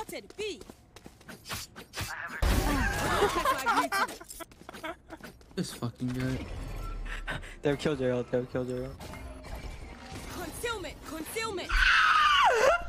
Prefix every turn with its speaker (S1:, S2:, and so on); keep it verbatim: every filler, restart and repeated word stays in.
S1: Spotted B.
S2: This fucking guy.
S3: They've killed Gerald. They've killed Gerald.
S1: Concealment. Concealment.